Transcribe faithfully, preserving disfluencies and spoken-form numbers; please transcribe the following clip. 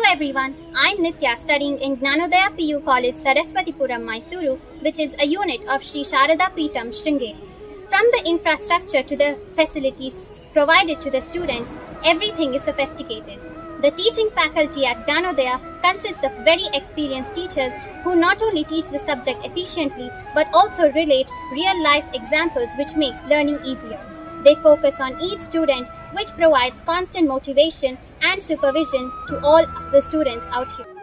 everyone, I'm Nitya studying in Gnanodaya P U College Saraswatipuram, Mysuru, which is a unit of Sri Sharada Peetham, Sringeri. From the infrastructure to the facilities provided to the students, everything is sophisticated. The teaching faculty at Gnanodaya consists of very experienced teachers who not only teach the subject efficiently but also relate real-life examples which makes learning easier. They focus on each student, which provides constant motivation and supervision to all the students out here.